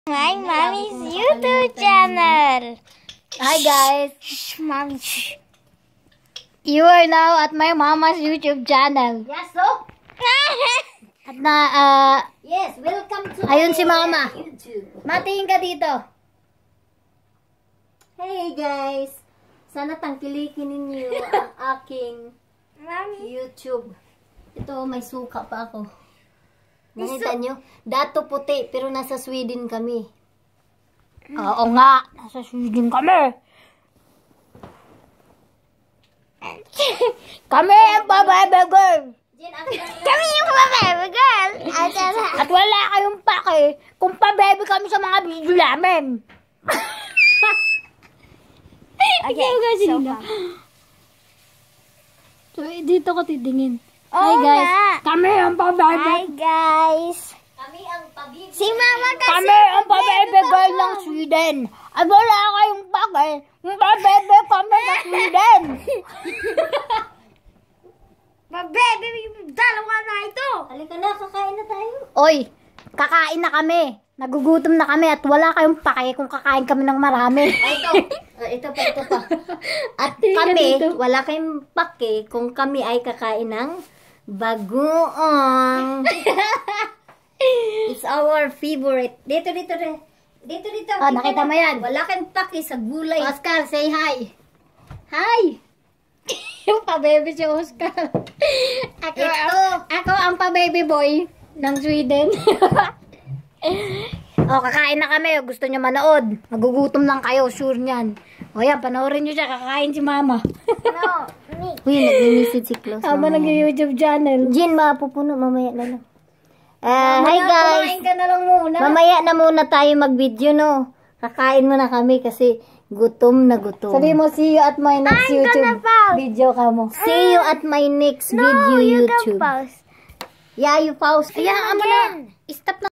My mommy's YouTube channel. Hi guys, Shh, mommy. you are now at my mama's YouTube channel. Yes, so? At na, Yes, welcome to ayun my si mama. YouTube. Matingin ka dito. Hey guys, sana tangkilikin ninyo ang aking Mommy. YouTube. Ito, may suka pa ako. Nakita nyo? Dato puti, pero nasa Sweden kami. Oo nga, nasa Sweden kami. Kami ang babae girl. Kami yung babae girl. At wala kayong pake kung pabebe kami sa mga video namin. Okay, So, dito ko titingin. Oo Hi guys, nga. kami ang pabebe. Hi guys. Kami ang pabibig. Si mama kasi. Kami ang pabebe girl ng Sweden. At wala kayong pake kung pabebe kami ng Sweden. Babe, dalawa na ito. Halika na, kakain na tayo. Oy, kakain na kami. Nagugutom na kami at wala kayong pake kung kakain kami ng marami. Ito pa. At kami, wala kayong pake kung kami ay kakain ng bagoong. It's our favorite. Dito. Ah, nakita mo yan? Wala kayong pake sa gulay. Oscar, say hi. Hi. Yung pa-baby si Oscar. Ako ang pa-baby boy ng Sweden. Kakain na kami. Gusto niyo manood. Magugutom lang kayo, sure niyan. O yan, panoorin niyo siya. Kakain si mama. No, me. Uy, nag-message si Klaus. Tama nag-YouTube channel. Jin, mapupuno mamaya na lang. Hi guys. Kumain ka na lang muna. Mamaya na muna tayo mag-video, no? Kakain muna kami kasi gutom na gutom. Sabi mo, see you at my next I'm YouTube gonna pause. video ka mo. See you at my next video You YouTube. can pause. Yeah, you pause. Hayaan mo na. Stop na.